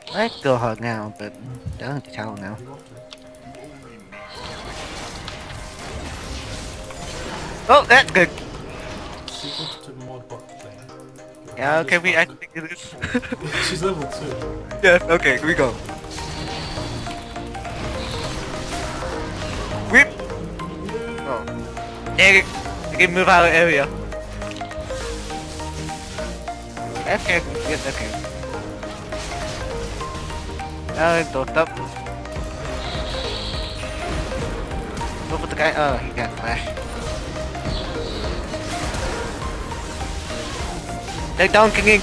Let's go hard now, but don't tell now. Oh, that's good. Sequence to mod botlane. Yeah, okay, we actually do this. She's level 2. Yes, okay, here we go. Whip! Oh. Dang it. I can move out of the area. Okay, yes, okay. Don't stop. Go for the guy. Oh, he got flash. They're donking.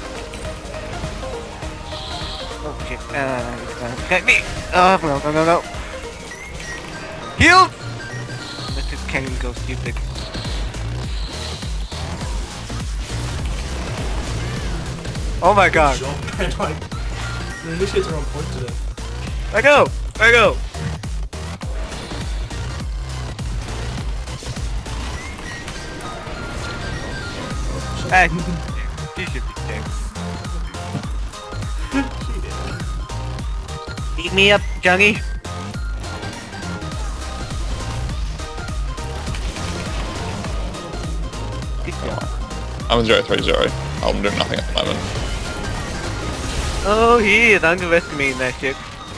Oh shit. He's gonna get me. Oh, no. Heal! Let this cannon go stupid. Oh my god. Good job, man. Like, the initiates are on point today. Let go! Let go! Hey, you should be dead. Beat me up, Jungie. I'm 0-3-0. I'm doing nothing at the moment. Oh, he is underestimating that shit.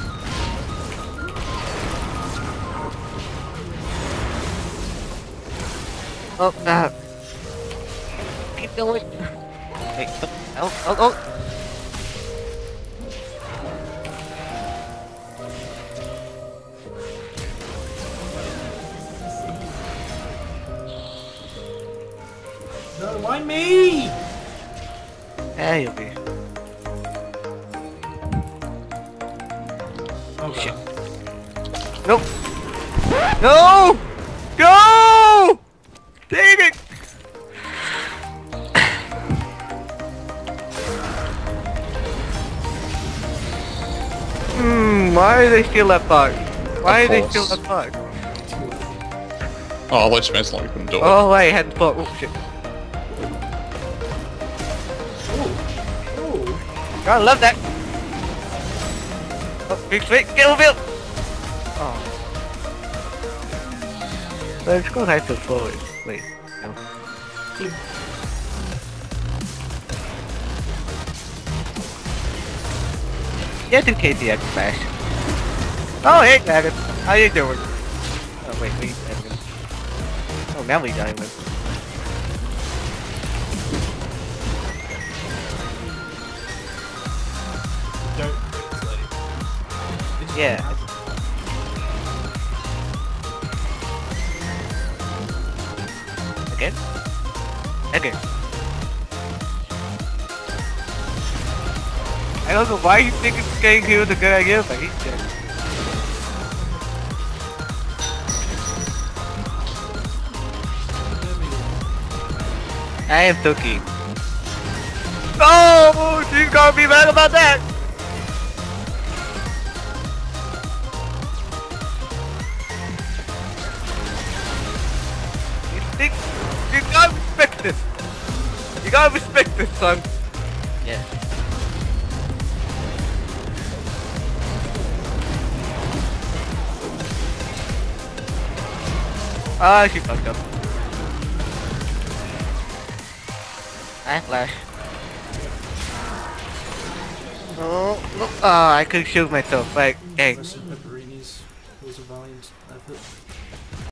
Oh, keep going. Hey, oh. No, why me? Yeah, you'll be. Oh Shit. god. Nope. No! Go! Dang it! Why are they still that bug? Why are they still that bug? Oh, I'll let you know as long as you couldn't do it. Oh, wait, I hadn't thought. Oh, shit. Oh. God, I love that. Oh, big swing, get over it! Oh. Let's go nice and forward. Wait, no. Yeah, do KTX smash. Oh, hey, Dragon. How you doing? Oh, wait, Dragon. Oh, now we diamond. Don't. Yeah. Again? Again. I don't know why you think it's getting here was a good idea, but he's dead. I am Tuki. Oh, she's gonna be mad about that! You gotta respect this. You gotta respect this, son. Yeah. Ah, she fucked up. I flash. Oh, no. Ah, I could shoot myself. Like, dang. Pepperonis. It was a valiant effort.